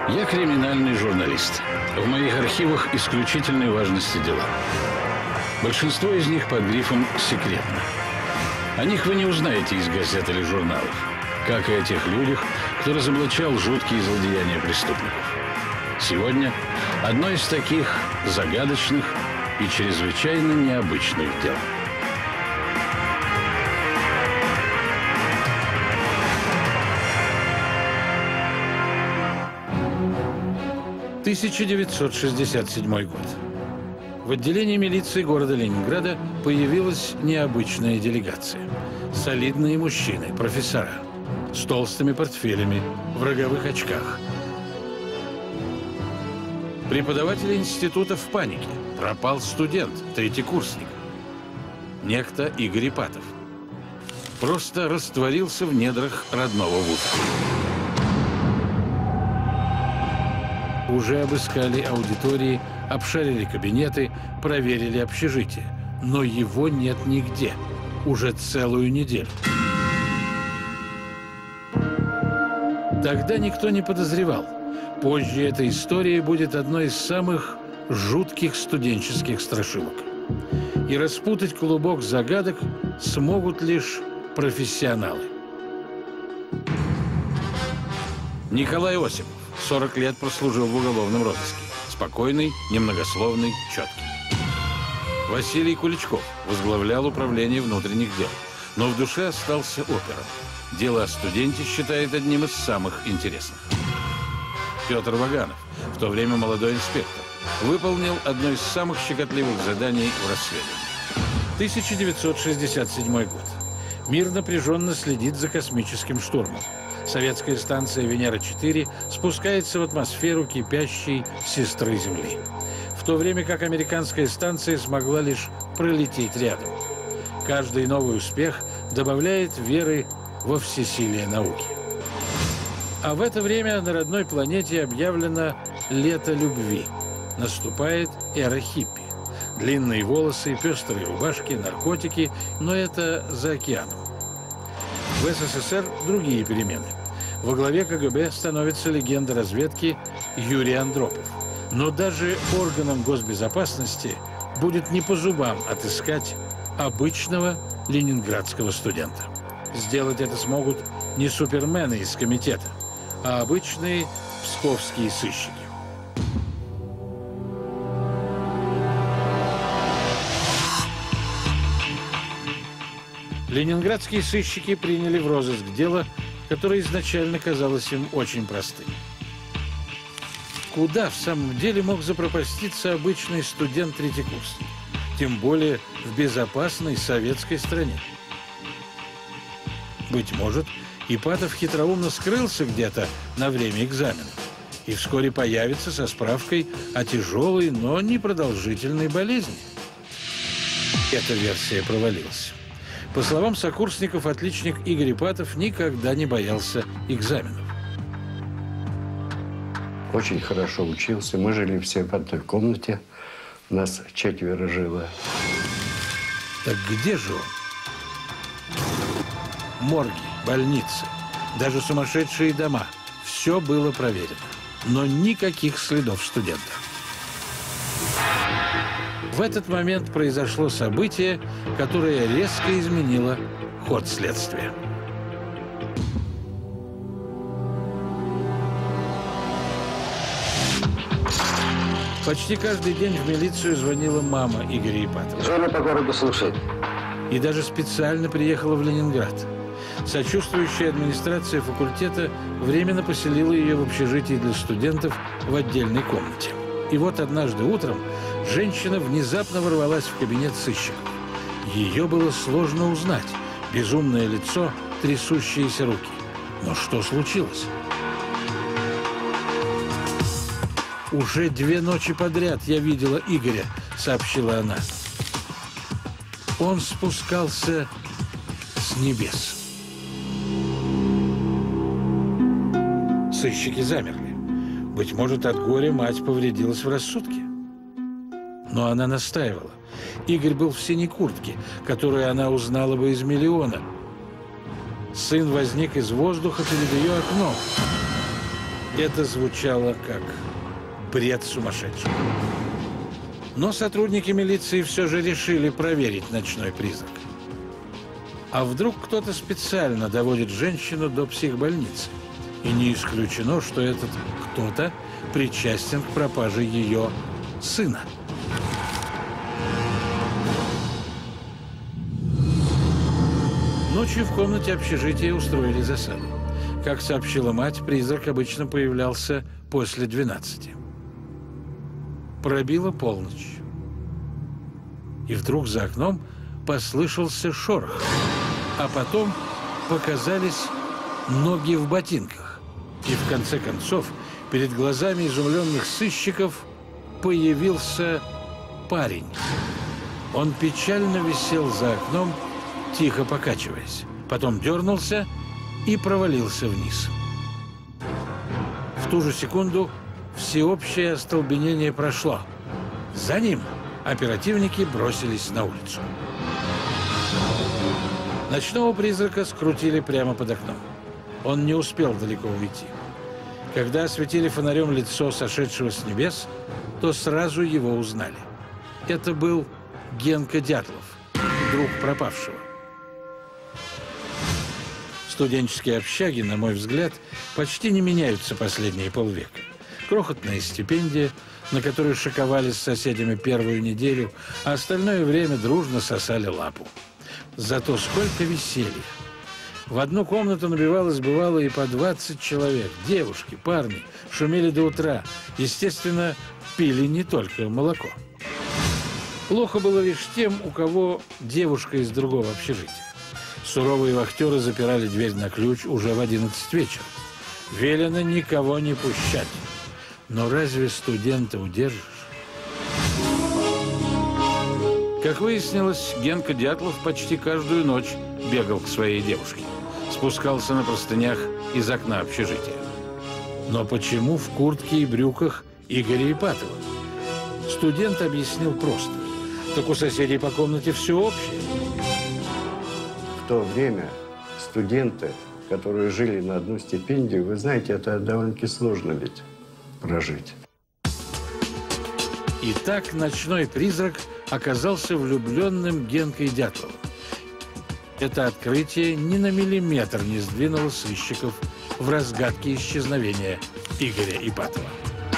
Я криминальный журналист. В моих архивах исключительной важности дела. Большинство из них под грифом «секретно». О них вы не узнаете из газет или журналов, как и о тех людях, кто разоблачал жуткие злодеяния преступников. Сегодня одно из таких загадочных и чрезвычайно необычных дел. – 1967 год. В отделении милиции города Ленинграда появилась необычная делегация. Солидные мужчины, профессора, с толстыми портфелями, в роговых очках. Преподаватели института в панике. Пропал студент, третьекурсник. Некто Игорь Ипатов. Просто растворился в недрах родного вуза. Уже обыскали аудитории, обшарили кабинеты, проверили общежитие. Но его нет нигде. Уже целую неделю. Тогда никто не подозревал. Позже эта история будет одной из самых жутких студенческих страшилок. И распутать клубок загадок смогут лишь профессионалы. Николай Осипов. 40 лет прослужил в уголовном розыске. Спокойный, немногословный, четкий. Василий Куличков возглавлял управление внутренних дел, но в душе остался опером. Дело о студенте считает одним из самых интересных. Петр Ваганов, в то время молодой инспектор, выполнил одно из самых щекотливых заданий в расследовании. 1967 год. Мир напряженно следит за космическим штурмом. Советская станция «Венера-4» спускается в атмосферу кипящей сестры Земли, в то время как американская станция смогла лишь пролететь рядом. Каждый новый успех добавляет веры во всесилие науки. А в это время на родной планете объявлено «Лето любви». Наступает эра хиппи. Длинные волосы, пестрые рубашки, наркотики, но это за океаном. В СССР другие перемены. Во главе КГБ становится легенда разведки Юрий Андропов. Но даже органам госбезопасности будет не по зубам отыскать обычного ленинградского студента. Сделать это смогут не супермены из комитета, а обычные псковские сыщики. Ленинградские сыщики приняли в розыск дело, которое изначально казалось им очень простым. Куда в самом деле мог запропаститься обычный студент-третьекурсник? Тем более в безопасной советской стране. Быть может, Ипатов хитроумно скрылся где-то на время экзамена и вскоре появится со справкой о тяжелой, но непродолжительной болезни. Эта версия провалилась. По словам сокурсников, отличник Игорь Ипатов никогда не боялся экзаменов. Очень хорошо учился. Мы жили все в одной комнате. Нас 4 жило. Так где же он? Морги, больницы, даже сумасшедшие дома. Все было проверено. Но никаких следов студента. В этот момент произошло событие, которое резко изменило ход следствия. Почти каждый день в милицию звонила мама Игоря Ипатова. Зона по городу слушает. И даже специально приехала в Ленинград. Сочувствующая администрация факультета временно поселила ее в общежитии для студентов в отдельной комнате. И вот однажды утром женщина внезапно ворвалась в кабинет сыщиков. Ее было сложно узнать. Безумное лицо, трясущиеся руки. Но что случилось? «Уже 2 ночи подряд я видела Игоря», — сообщила она. Он спускался с небес. Сыщики замерли. Быть может, от горя мать повредилась в рассудке. Но она настаивала. Игорь был в синей куртке, которую она узнала бы из миллиона. Сын возник из воздуха перед ее окном. Это звучало как бред сумасшедшего. Но сотрудники милиции все же решили проверить ночной призрак. А вдруг кто-то специально доводит женщину до психбольницы? И не исключено, что этот кто-то причастен к пропаже ее сына. Ночью в комнате общежития устроили засаду. Как сообщила мать, призрак обычно появлялся после 12. Пробила полночь. И вдруг за окном послышался шорох. А потом показались ноги в ботинках. И в конце концов перед глазами изумленных сыщиков появился парень. Он печально висел за окном, тихо покачиваясь. Потом дернулся и провалился вниз. В ту же секунду всеобщее остолбенение прошло. За ним оперативники бросились на улицу. Ночного призрака скрутили прямо под окном. Он не успел далеко уйти. Когда осветили фонарем лицо сошедшего с небес, то сразу его узнали. Это был Генка Дятлов, друг пропавшего. Студенческие общаги, на мой взгляд, почти не меняются последние полвека. Крохотная стипендия, на которую шиковали с соседями первую неделю, а остальное время дружно сосали лапу. Зато сколько веселья! В одну комнату набивалось, бывало, и по 20 человек. Девушки, парни шумели до утра. Естественно, пили не только молоко. Плохо было лишь тем, у кого девушка из другого общежития. Суровые вахтеры запирали дверь на ключ уже в 11 вечера. Велено никого не пущать. Но разве студента удержишь? Как выяснилось, Генка Дятлов почти каждую ночь бегал к своей девушке. Спускался на простынях из окна общежития. Но почему в куртке и брюках Игоря Ипатова? Студент объяснил просто. Так у соседей по комнате все общее. В то время студенты, которые жили на одну стипендию, вы знаете, это довольно-таки сложно ведь прожить. Итак, ночной призрак оказался влюбленным Генкой Дятловым. Это открытие ни на миллиметр не сдвинуло сыщиков в разгадке исчезновения Игоря Ипатова.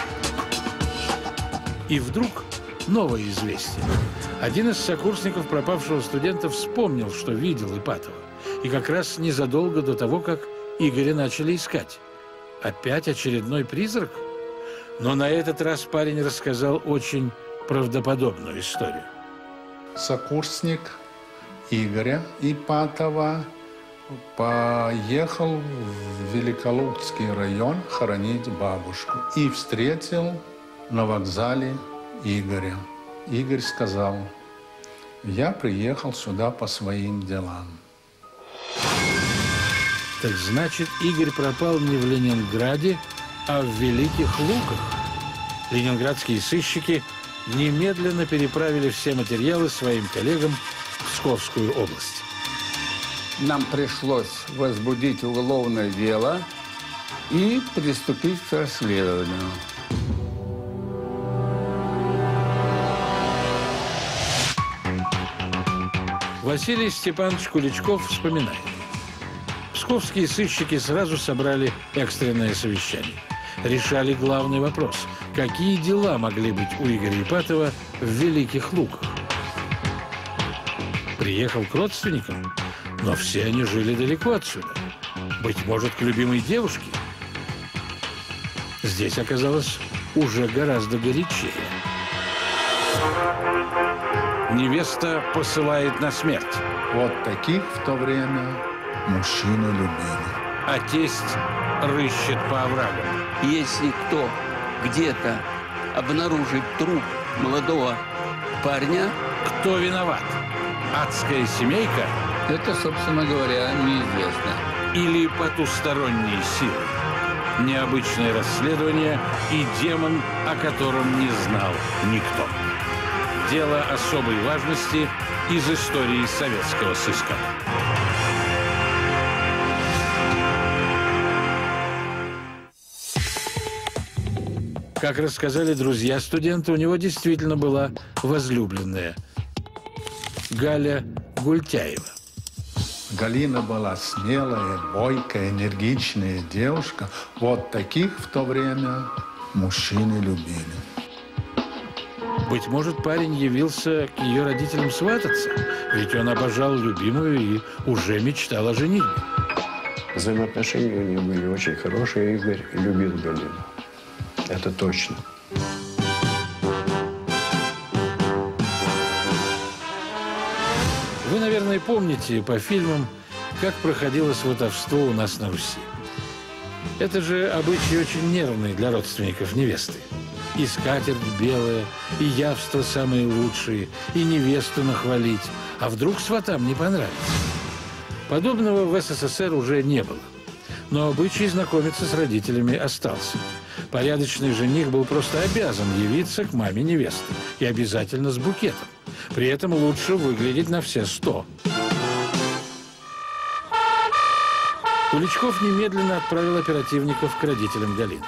И вдруг новое известие. Один из сокурсников пропавшего студента вспомнил, что видел Ипатова. И как раз незадолго до того, как Игоря начали искать. Опять очередной призрак? Но на этот раз парень рассказал очень правдоподобную историю. Сокурсник Игоря Ипатова поехал в Великолукский район хоронить бабушку и встретил на вокзале Игоря. Игорь сказал: «Я приехал сюда по своим делам». Так значит, Игорь пропал не в Ленинграде, а в Великих Луках. Ленинградские сыщики немедленно переправили все материалы своим коллегам в Псковскую область. Нам пришлось возбудить уголовное дело и приступить к расследованию. Василий Степанович Куличков вспоминает. Псковские сыщики сразу собрали экстренное совещание. Решали главный вопрос. Какие дела могли быть у Игоря Ипатова в Великих Луках? Приехал к родственникам, но все они жили далеко отсюда. Быть может, к любимой девушке? Здесь оказалось уже гораздо горячее. Невеста посылает на смерть. Вот таких в то время мужчины любили. А тесть рыщет по оврагам. Если кто где-то обнаружит труп молодого парня... Кто виноват? Адская семейка? Это, собственно говоря, неизвестно. Или потусторонние силы? Необычное расследование и демон, о котором не знал никто. Дело особой важности из истории советского сыска. Как рассказали друзья студента, у него действительно была возлюбленная Галя Гультяева. Галина была смелая, бойкая, энергичная девушка. Вот таких в то время мужчины любили. Быть может, парень явился к ее родителям свататься, ведь он обожал любимую и уже мечтал о женитьбе. Взаимоотношения у них были очень хорошие. Игорь любил Галину. Это точно. Вы, наверное, помните по фильмам, как проходило сватовство у нас на Руси. Это же обычай очень нервный для родственников невесты. И скатерть белая, и явства самые лучшие, и невесту нахвалить. А вдруг сватам не понравится? Подобного в СССР уже не было. Но обычай знакомиться с родителями остался. Порядочный жених был просто обязан явиться к маме невесты. И обязательно с букетом. При этом лучше выглядеть на все 100. Куличков немедленно отправил оперативников к родителям Галины.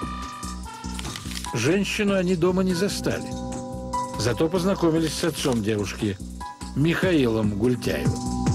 Женщину они дома не застали. Зато познакомились с отцом девушки, Михаилом Гультяевым.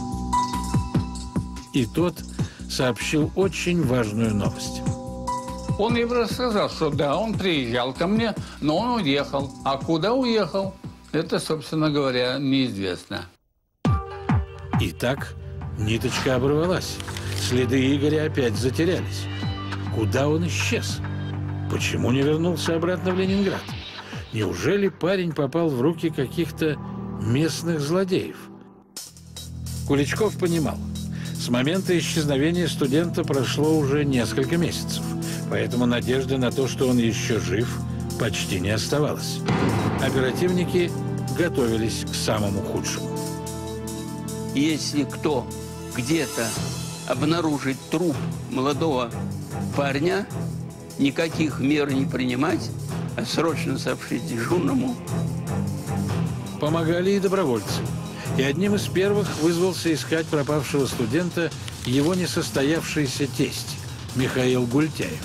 И тот сообщил очень важную новость. Он ей рассказал, что да, он приезжал ко мне, но он уехал. А куда уехал, это, собственно говоря, неизвестно. Итак, ниточка оборвалась. Следы Игоря опять затерялись. Куда он исчез? Почему не вернулся обратно в Ленинград? Неужели парень попал в руки каких-то местных злодеев? Куличков понимал, с момента исчезновения студента прошло уже несколько месяцев, поэтому надежды на то, что он еще жив, почти не оставалось. Оперативники готовились к самому худшему. Если кто где-то обнаружит труп молодого парня, никаких мер не принимать, а срочно сообщить дежурному. Помогали и добровольцы. И одним из первых вызвался искать пропавшего студента его несостоявшийся тесть Михаил Гультяев.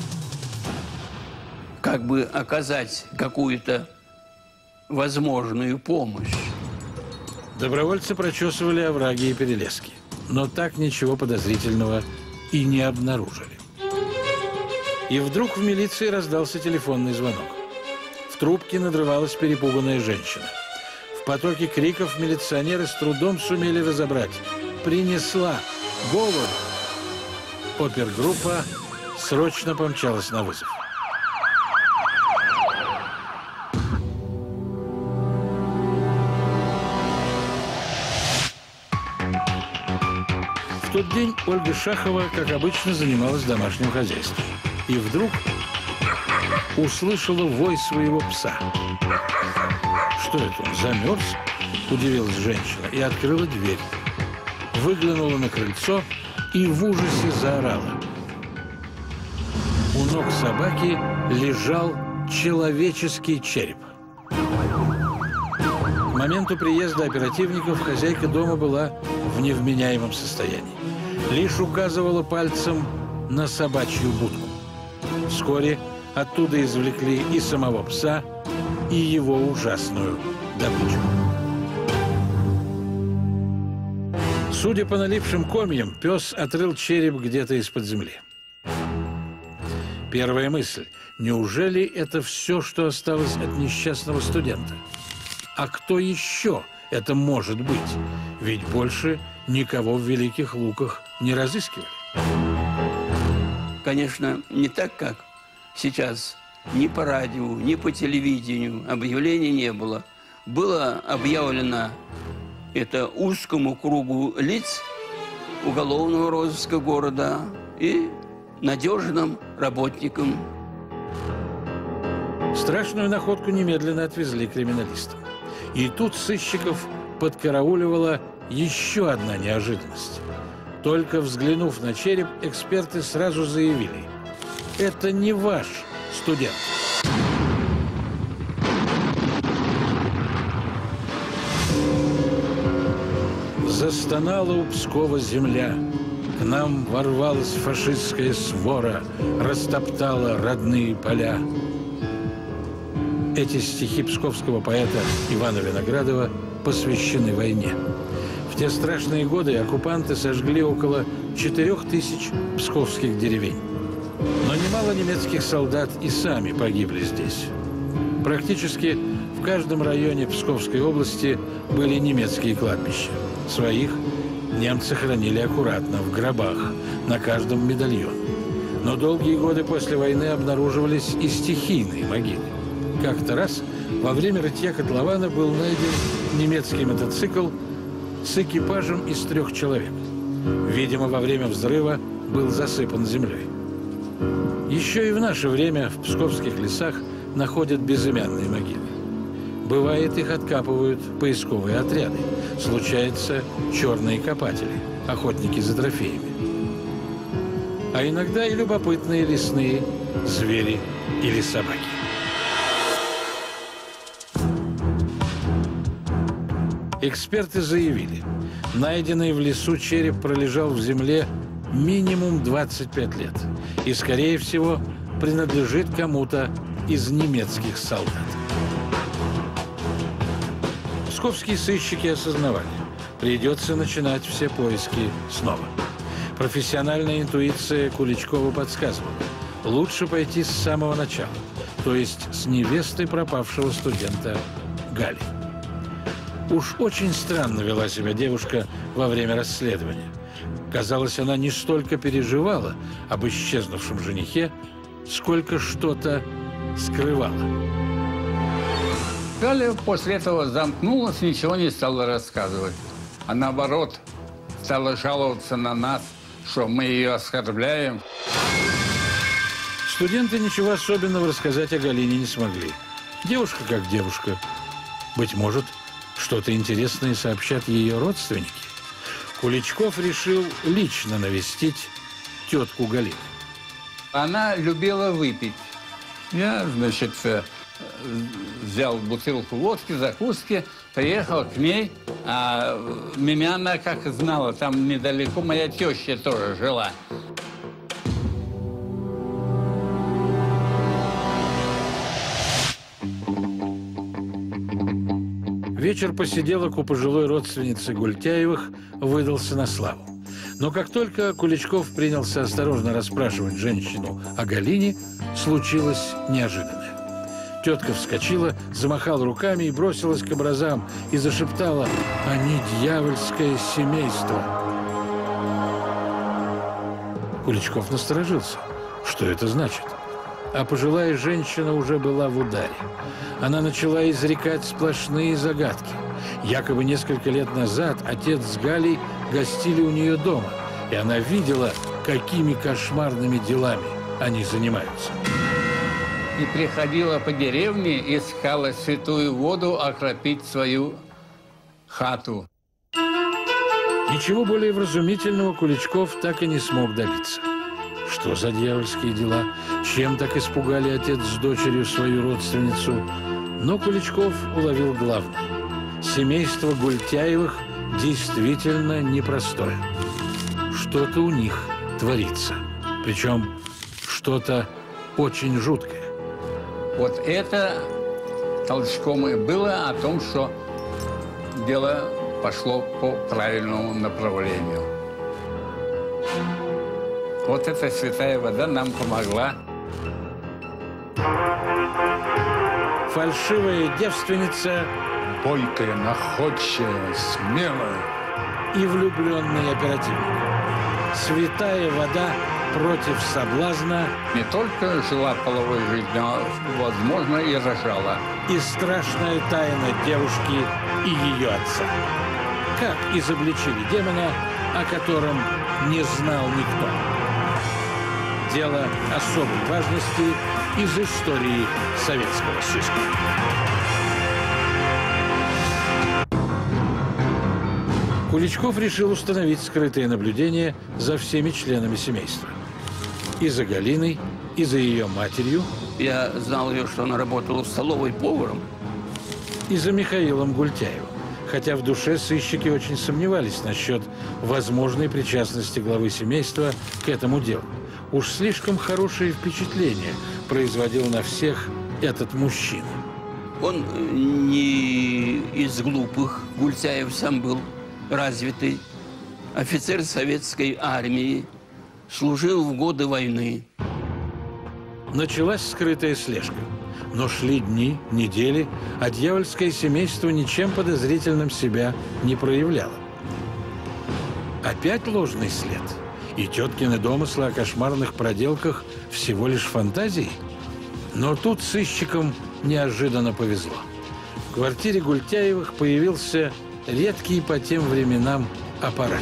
Как бы оказать какую-то возможную помощь. Добровольцы прочесывали овраги и перелески, но так ничего подозрительного и не обнаружили. И вдруг в милиции раздался телефонный звонок. В трубке надрывалась перепуганная женщина. В потоке криков милиционеры с трудом сумели разобрать. «Принесла! Говор!» Опергруппа срочно помчалась на вызов. В тот день Ольга Шахова, как обычно, занималась домашним хозяйством. И вдруг услышала вой своего пса. «Что это, он замерз?» – удивилась женщина и открыла дверь. Выглянула на крыльцо и в ужасе заорала. У ног собаки лежал человеческий череп. К моменту приезда оперативников хозяйка дома была в невменяемом состоянии. Лишь указывала пальцем на собачью будку. Вскоре оттуда извлекли и самого пса, и его ужасную добычу. Судя по налипшим комьям, пес отрыл череп где-то из-под земли. Первая мысль – неужели это все, что осталось от несчастного студента? А кто еще это может быть? Ведь больше никого в Великих Луках не разыскивали. Конечно, не так, как сейчас. Ни по радио, ни по телевидению объявлений не было. Было объявлено это узкому кругу лиц уголовного розыска города и надежным работникам. Страшную находку немедленно отвезли криминалистам. И тут сыщиков подкарауливала еще одна неожиданность. Только взглянув на череп, эксперты сразу заявили: это не ваш студент. Застонала у Пскова земля. К нам ворвалась фашистская свора, растоптала родные поля. Эти стихи псковского поэта Ивана Виноградова посвящены войне. В те страшные годы оккупанты сожгли около 4000 псковских деревень. Но немало немецких солдат и сами погибли здесь. Практически в каждом районе Псковской области были немецкие кладбища. Своих немцы хранили аккуратно, в гробах, на каждом медальон. Но долгие годы после войны обнаруживались и стихийные могилы. Как-то раз во время рытья котлована был найден немецкий мотоцикл с экипажем из 3 человек. Видимо, во время взрыва был засыпан землей. Еще и в наше время в псковских лесах находят безымянные могилы. Бывает, их откапывают поисковые отряды. Случается, черные копатели, охотники за трофеями. А иногда и любопытные лесные звери или собаки. Эксперты заявили, найденный в лесу череп пролежал в земле минимум 25 лет и, скорее всего, принадлежит кому-то из немецких солдат. Псковские сыщики осознавали, придется начинать все поиски снова. Профессиональная интуиция Куличкова подсказывала, лучше пойти с самого начала, то есть с невесты пропавшего студента Гали. Уж очень странно вела себя девушка во время расследования. Казалось, она не столько переживала об исчезнувшем женихе, сколько что-то скрывала. Галя после этого замкнулась, ничего не стала рассказывать. А наоборот, стала жаловаться на нас, что мы ее оскорбляем. Студенты ничего особенного рассказать о Галине не смогли. Девушка как девушка. Быть может, что-то интересное сообщат ее родственники. Куличков решил лично навестить тетку Галины. Она любила выпить. Я, значит, взял бутылку водки, закуски, приехал к ней. А меня она как знала, там недалеко моя теща тоже жила. Вечер посиделок у пожилой родственницы Гультяевых выдался на славу. Но как только Куличков принялся осторожно расспрашивать женщину о Галине, случилось неожиданное. Тетка вскочила, замахала руками и бросилась к образам и зашептала: «Они дьявольское семейство». Куличков насторожился. Что это значит? А пожилая женщина уже была в ударе. Она начала изрекать сплошные загадки. Якобы несколько лет назад отец с Галей гостили у нее дома, и она видела, какими кошмарными делами они занимаются. И приходила по деревне, искала святую воду окропить свою хату. Ничего более вразумительного Куличков так и не смог добиться. Что за дьявольские дела? Чем так испугали отец с дочерью свою родственницу? Но Куличков уловил главное. Семейство Гультяевых действительно непростое. Что-то у них творится. Причем что-то очень жуткое. Вот это толчком и было о том, что дело пошло по правильному направлению. Вот эта святая вода нам помогла. Фальшивая девственница, Бойкая, находчивая, смелая. и влюбленный оперативник. Святая вода против соблазна Не только жила половой жизнью, а, возможно, и рожала. и страшная тайна девушки и ее отца. Как изобличили демона, о котором не знал никто. Дело особой важности из истории советского сыска. Куличков решил установить скрытое наблюдение за всеми членами семейства. И за Галиной, и за ее матерью, Я знал ее, что она работала в столовой поваром. и за Михаилом Гультяевым. Хотя в душе сыщики очень сомневались насчет возможной причастности главы семейства к этому делу. Уж слишком хорошее впечатление производил на всех этот мужчина. Он не из глупых. Гультяев сам был развитый. Офицер советской армии. Служил в годы войны. Началась скрытая слежка. Но шли дни, недели, а дьявольское семейство ничем подозрительным себя не проявляло. Опять ложный след. И теткины домыслы о кошмарных проделках всего лишь фантазии. Но тут сыщикам неожиданно повезло. В квартире Гультяевых появился редкий по тем временам аппарат.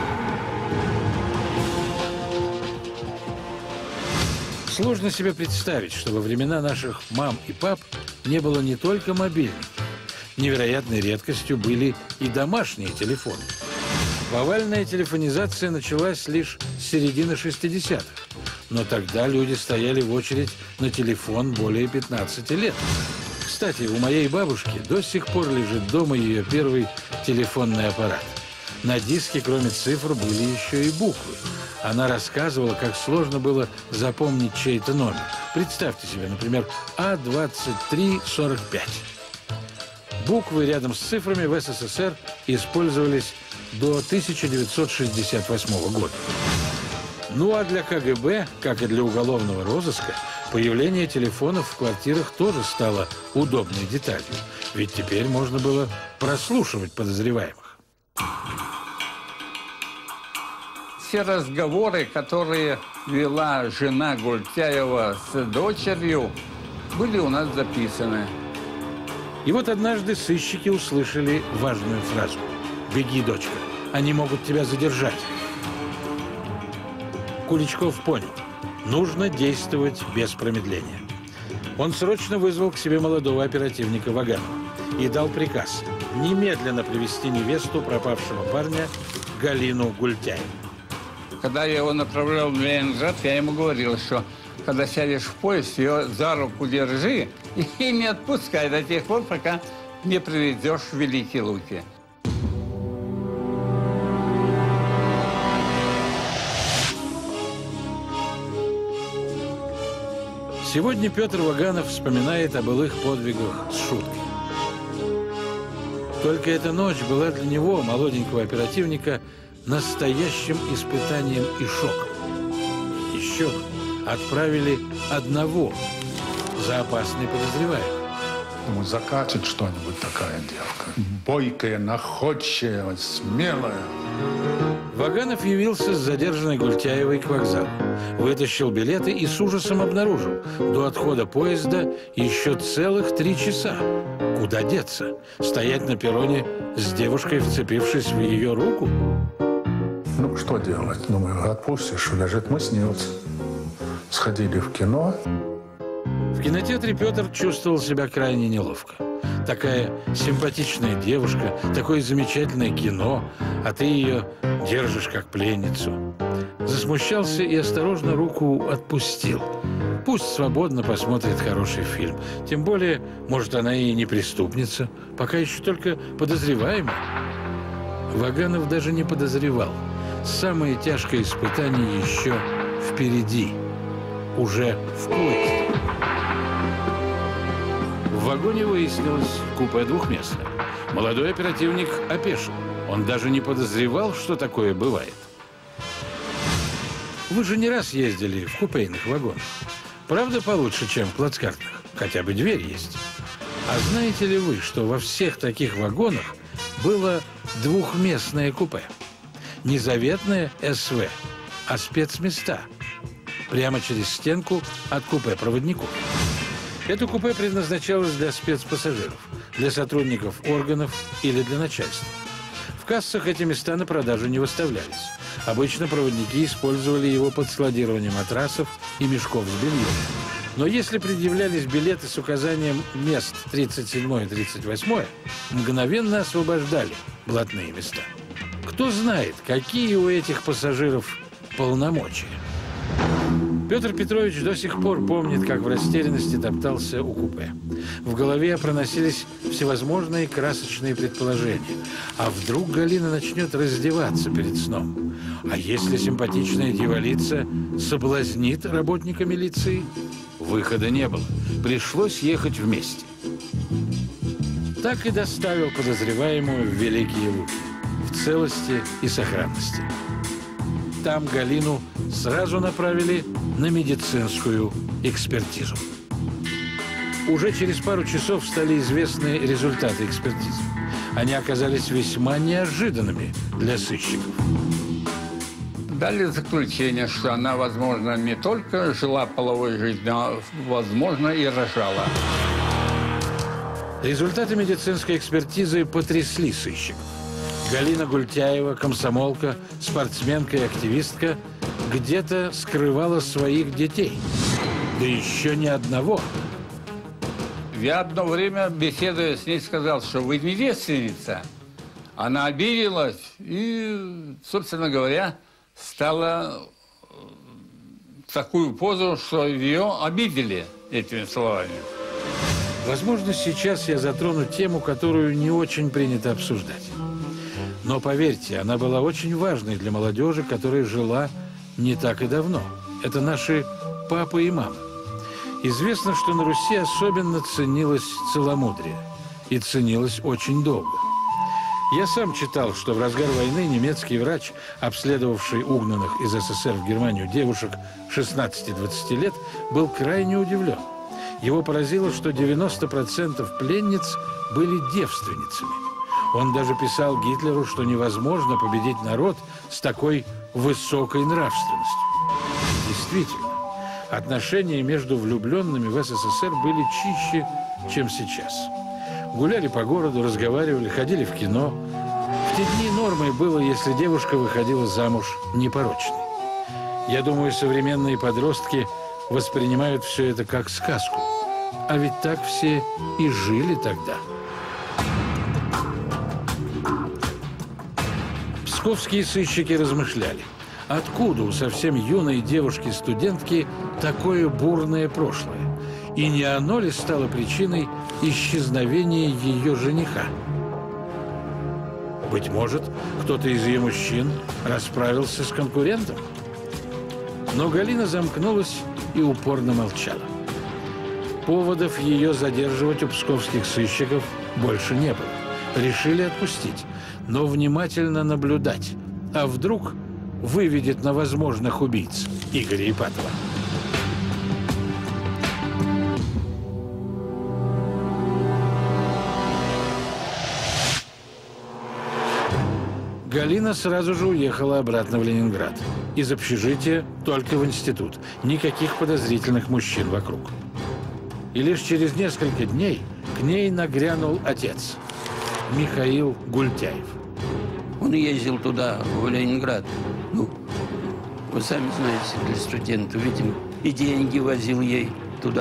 Сложно себе представить, что во времена наших мам и пап не было не только мобильников. Невероятной редкостью были и домашние телефоны. Повальная телефонизация началась лишь с середины 60-х. Но тогда люди стояли в очередь на телефон более 15 лет. Кстати, у моей бабушки до сих пор лежит дома ее первый телефонный аппарат. На диске, кроме цифр, были еще и буквы. Она рассказывала, как сложно было запомнить чей-то номер. Представьте себе, например, А2345. Буквы рядом с цифрами в СССР использовались до 1968 года. Ну а для КГБ, как и для уголовного розыска, появление телефонов в квартирах тоже стало удобной деталью. Ведь теперь можно было прослушивать подозреваемых. Все разговоры, которые вела жена Гультяева с дочерью, были у нас записаны. И вот однажды сыщики услышали важную фразу: «Беги, дочка, они могут тебя задержать». Куличков понял, нужно действовать без промедления. Он срочно вызвал к себе молодого оперативника Ваганова и дал приказ немедленно привести невесту пропавшего парня Галину Гультяеву. Когда я его направлял в Ленинград, я ему говорил, что когда сядешь в поезд, ее за руку держи и не отпускай до тех пор, пока не приведешь в Великие Луки. Сегодня Петр Ваганов вспоминает о былых подвигах с шуткой. Только эта ночь была для него, молоденького оперативника, настоящим испытанием и шоком. Еще бы, отправили одного за опасный подозреваемый. Думаю, закатит что-нибудь такая девка. Бойкая, находчивая, смелая. Ваганов явился с задержанной Гультяевой к вокзалу. Вытащил билеты и с ужасом обнаружил: до отхода поезда еще целых 3 часа. Куда деться? Стоять на перроне с девушкой, вцепившись в ее руку? Ну, что делать? Думаю, отпустишь, лежит, мы снился. Сходили в кино. В кинотеатре Петр чувствовал себя крайне неловко. Такая симпатичная девушка, такое замечательное кино, а ты ее держишь как пленницу. Засмущался и осторожно руку отпустил. Пусть свободно посмотрит хороший фильм. Тем более, может, она и не преступница, пока еще только подозреваемая. Ваганов даже не подозревал. Самое тяжкое испытание еще впереди, уже в поезде. В вагоне выяснилось, купе двухместное. Молодой оперативник опешил. Он даже не подозревал, что такое бывает. Вы же не раз ездили в купейных вагонах. Правда, получше, чем в плацкартных? Хотя бы дверь есть. А знаете ли вы, что во всех таких вагонах было двухместное купе? Не заветное СВ, а спецместа. Прямо через стенку от купе проводников. Это купе предназначалось для спецпассажиров, для сотрудников органов или для начальства. В кассах эти места на продажу не выставлялись. Обычно проводники использовали его под складирование матрасов и мешков с бельем. Но если предъявлялись билеты с указанием мест 37 и 38, мгновенно освобождали блатные места. Кто знает, какие у этих пассажиров полномочия. Петр Петрович до сих пор помнит, как в растерянности топтался у купе. В голове проносились всевозможные красочные предположения. А вдруг Галина начнет раздеваться перед сном? А если симпатичная дьяволица соблазнит работника милиции? Выхода не было. Пришлось ехать вместе. Так и доставил подозреваемую в Великие Луки, в целости и сохранности. Там Галину сразу направили на медицинскую экспертизу. Уже через пару часов стали известны результаты экспертизы. Они оказались весьма неожиданными для сыщиков. Дали заключение, что она, возможно, не только жила половой жизнью, а, возможно, и рожала. Результаты медицинской экспертизы потрясли сыщиков. Галина Гультяева, комсомолка, спортсменка и активистка, где-то скрывала своих детей. Да еще не одного. Я одно время, беседуя с ней, сказал, что вы не девственница. Она обиделась и, собственно говоря, стала в такую позу, что ее обидели этими словами. Возможно, сейчас я затрону тему, которую не очень принято обсуждать. Но поверьте, она была очень важной для молодежи, которая жила не так и давно. Это наши папы и мамы. Известно, что на Руси особенно ценилось целомудрие. И ценилось очень долго. Я сам читал, что в разгар войны немецкий врач, обследовавший угнанных из СССР в Германию девушек 16-20 лет, был крайне удивлен. Его поразило, что 90% пленниц были девственницами. Он даже писал Гитлеру, что невозможно победить народ с такой высокой нравственностью. Действительно, отношения между влюбленными в СССР были чище, чем сейчас. Гуляли по городу, разговаривали, ходили в кино. В те дни нормой было, если девушка выходила замуж непорочной. Я думаю, современные подростки воспринимают все это как сказку. А ведь так все и жили тогда. Псковские сыщики размышляли, откуда у совсем юной девушки-студентки такое бурное прошлое, и не оно ли стало причиной исчезновения ее жениха. Быть может, кто-то из ее мужчин расправился с конкурентом? Но Галина замкнулась и упорно молчала. Поводов ее задерживать у псковских сыщиков больше не было. Решили отпустить, но внимательно наблюдать. А вдруг выведет на возможных убийц Игоря Ипатова. Галина сразу же уехала обратно в Ленинград. Из общежития только в институт. Никаких подозрительных мужчин вокруг. И лишь через несколько дней к ней нагрянул отец, Михаил Гультяев. Он ездил туда, в Ленинград. Ну, вы сами знаете, для студентов, видимо, и деньги возил ей туда.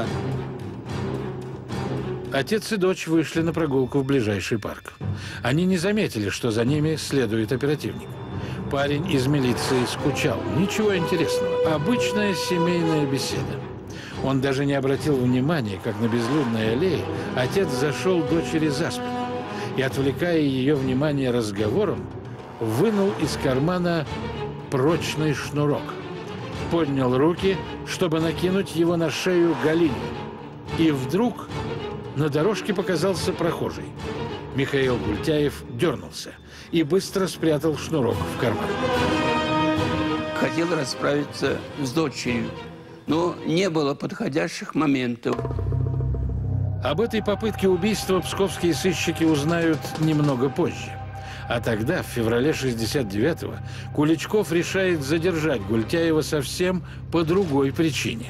Отец и дочь вышли на прогулку в ближайший парк. Они не заметили, что за ними следует оперативник. Парень из милиции скучал. Ничего интересного. Обычная семейная беседа. Он даже не обратил внимания, как на безлюдной аллее отец зашел дочери за спину и, отвлекая ее внимание разговором, вынул из кармана прочный шнурок. Поднял руки, чтобы накинуть его на шею Галине. И вдруг на дорожке показался прохожий. Михаил Гультяев дернулся и быстро спрятал шнурок в карман. Хотел расправиться с дочерью, но не было подходящих моментов. Об этой попытке убийства псковские сыщики узнают немного позже. А тогда, в феврале 1969-го, Куличков решает задержать Гультяева совсем по другой причине.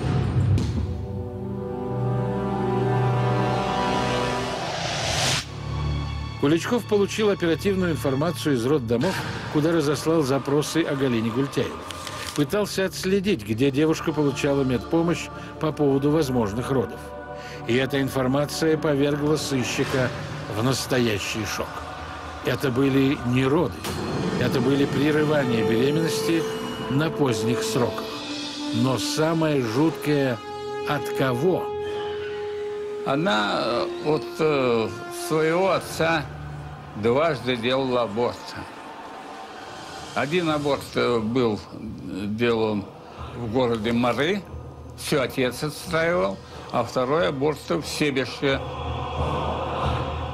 Куличков получил оперативную информацию из роддомов, куда разослал запросы о Галине Гультяевой. Пытался отследить, где девушка получала медпомощь по поводу возможных родов. И эта информация повергла сыщика в настоящий шок. Это были не роды, это были прерывания беременности на поздних сроках. Но самое жуткое – от кого? Она от своего отца дважды делала аборт. Один аборт был сделан в городе Мары, все отец отстраивал, а второй аборт в Себеже,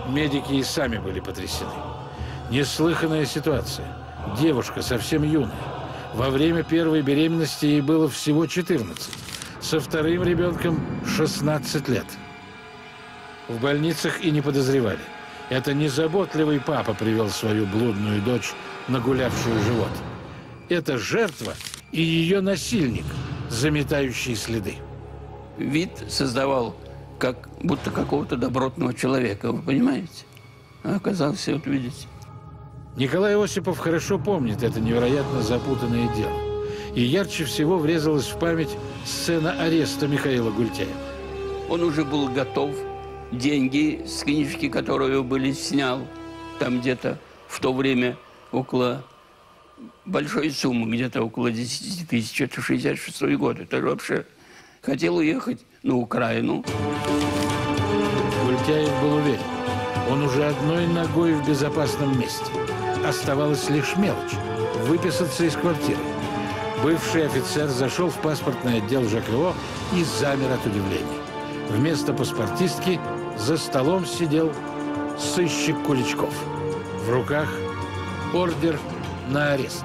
Медики и сами были потрясены. Неслыханная ситуация. Девушка совсем юная. Во время первой беременности ей было всего 14. Со вторым ребенком 16 лет. В больницах и не подозревали. Это незаботливый папа привел свою блудную дочь, нагулявшую живот. Это жертва и ее насильник, заметающий следы. Вид создавал как будто какого-то добротного человека, вы понимаете? А оказался, вот видите. Николай Осипов хорошо помнит это невероятно запутанное дело. И ярче всего врезалась в память сцена ареста Михаила Гультяева. Он уже был готов. Деньги с книжки, которые были, снял. Там где-то в то время около большой суммы, где-то около 10 тысяч. Это 66-й год. Это вообще хотел уехать на Украину. Гультяев был уверен, он уже одной ногой в безопасном месте. Оставалась лишь мелочь – выписаться из квартиры. Бывший офицер зашел в паспортный отдел ЖКО и замер от удивления. Вместо паспортистки за столом сидел сыщик Куличков. В руках ордер на арест.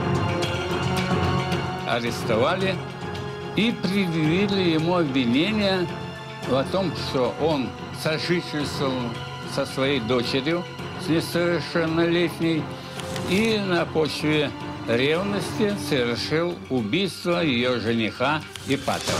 Арестовали и предъявили ему обвинение о том, что он сожительствовал со своей дочерью, с несовершеннолетней, и на почве ревности совершил убийство ее жениха Ипатова.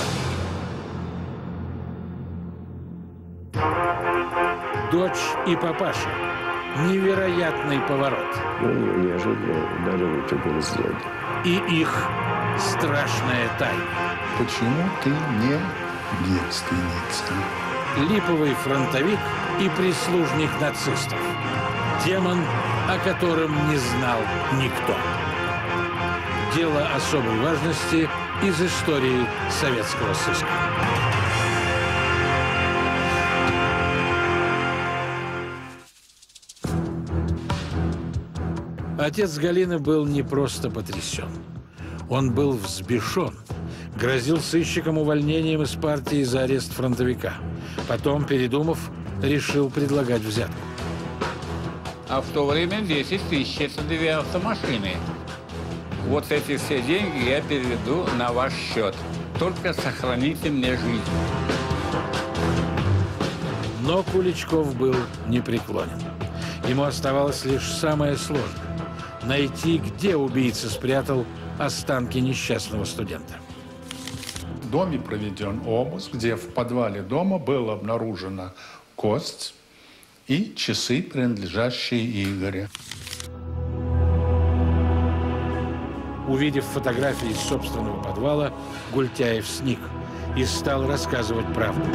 Дочь и папаша. Невероятный поворот. Он его неожиданно ударил и чуть не сделал. И их страшная тайна. Почему ты не девственница? Липовый фронтовик и прислужник нацистов. Демон, о котором не знал никто. Дело особой важности из истории советского сыска. Отец Галины был не просто потрясен. Он был взбешен. Грозил сыщикам увольнением из партии за арест фронтовика. Потом, передумав, решил предлагать взятку. А в то время 10 тысяч – это 2 автомашины. Вот эти все деньги я переведу на ваш счет. Только сохраните мне жизнь. Но Куличков был непреклонен. Ему оставалось лишь самое сложное – найти, где убийца спрятал останки несчастного студента. В доме проведен обыск, где в подвале дома была обнаружена кость и часы, принадлежащие Игорю. Увидев фотографии из собственного подвала, Гультяев сник и стал рассказывать правду.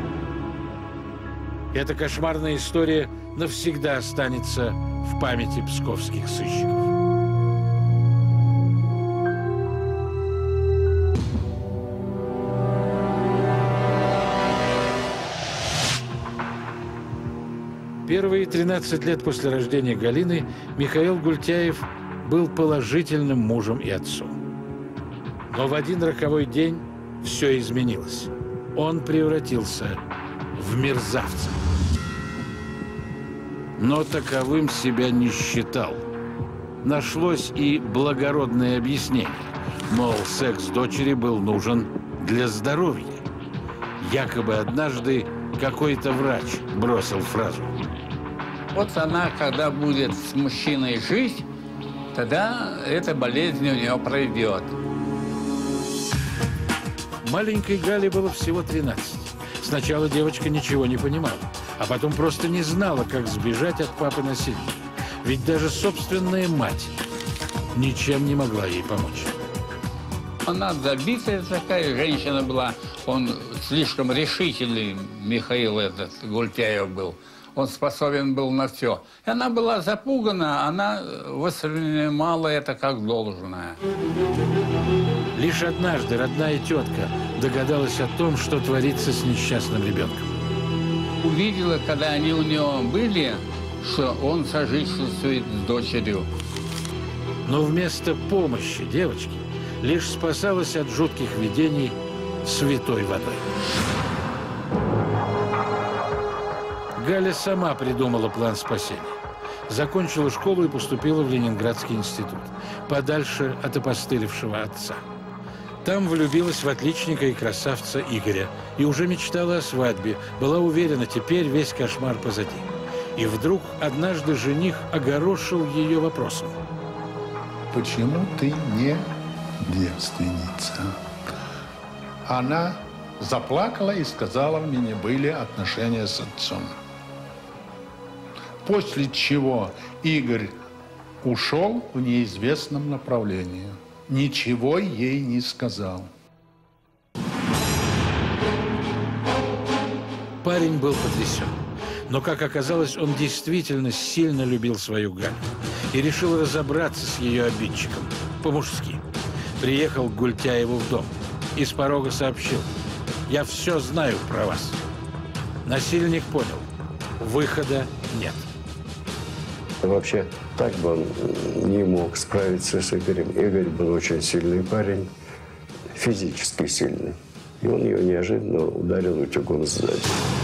Эта кошмарная история навсегда останется в памяти псковских сыщиков. Первые 13 лет после рождения Галины Михаил Гультяев был положительным мужем и отцом. Но в один роковой день все изменилось. Он превратился в мерзавца. Но таковым себя не считал. Нашлось и благородное объяснение. Мол, секс дочери был нужен для здоровья. Якобы однажды какой-то врач бросил фразу. Вот она, когда будет с мужчиной жить, тогда эта болезнь у нее пройдет. Маленькой Гале было всего 13. Сначала девочка ничего не понимала, а потом просто не знала, как сбежать от папы-насильника. Ведь даже собственная мать ничем не могла ей помочь. Она забитая такая женщина была. Он слишком решительный, Михаил этот, Гультяев был. Он способен был на все. И она была запугана, она воспринимала это как должное. Лишь однажды родная тетка догадалась о том, что творится с несчастным ребенком. Увидела, когда они у него были, что он сожительствует с дочерью. Но вместо помощи девочки лишь спасалась от жутких видений святой водой. Галя сама придумала план спасения. Закончила школу и поступила в Ленинградский институт, подальше от опостылевшего отца. Там влюбилась в отличника и красавца Игоря и уже мечтала о свадьбе, была уверена, теперь весь кошмар позади. И вдруг однажды жених огорошил ее вопросом. Почему ты не девственница? Она заплакала и сказала, у меня были отношения с отцом. После чего Игорь ушел в неизвестном направлении. Ничего ей не сказал. Парень был потрясен. Но, как оказалось, он действительно сильно любил свою Галю и решил разобраться с ее обидчиком по-мужски. Приехал к Гультяеву в дом и с порога сообщил: «Я все знаю про вас». Насильник понял: выхода нет. Вообще, так бы он не мог справиться с Игорем. Игорь был очень сильный парень, физически сильный. И он ее неожиданно ударил утюгом сзади.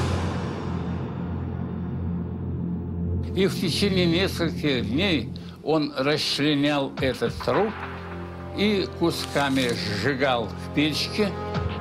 И в течение нескольких дней он расчленял этот труп и кусками сжигал в печке.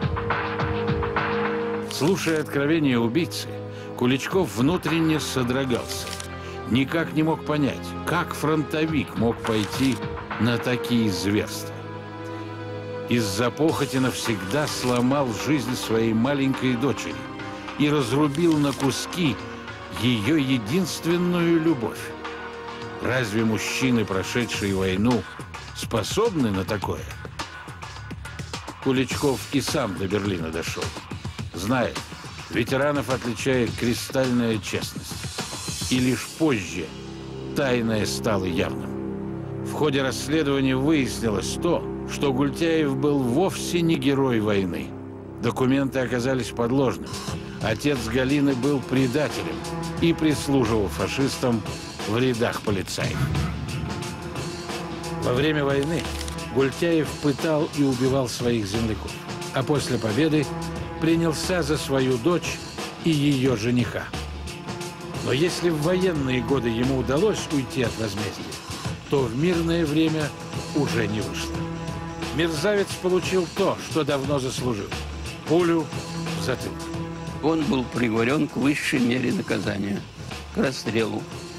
Слушая откровения убийцы, Куличков внутренне содрогался. Никак не мог понять, как фронтовик мог пойти на такие зверства. Из-за похоти навсегда сломал жизнь своей маленькой дочери и разрубил на куски ее единственную любовь. Разве мужчины, прошедшие войну, способны на такое? Куличков и сам до Берлина дошел. Знает, ветеранов отличает кристальная честность. И лишь позже тайное стало явным. В ходе расследования выяснилось то, что Гультяев был вовсе не герой войны. Документы оказались подложными. Отец Галины был предателем и прислуживал фашистам в рядах полицаев. Во время войны Гультяев пытал и убивал своих земляков, а после победы принялся за свою дочь и ее жениха. Но если в военные годы ему удалось уйти от возмездия, то в мирное время уже не вышло. Мерзавец получил то, что давно заслужил – пулю в затылок. Он был приговорен к высшей мере наказания – к расстрелу.